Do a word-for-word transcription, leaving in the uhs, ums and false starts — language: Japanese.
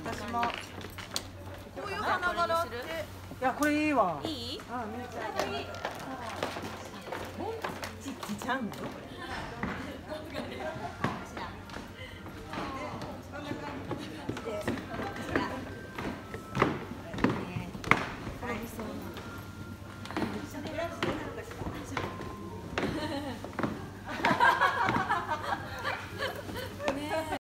私も。 こういう花柄って。 いや、これいいわ。 いい？ あ、めっちゃいい。ボンチッチちゃんの。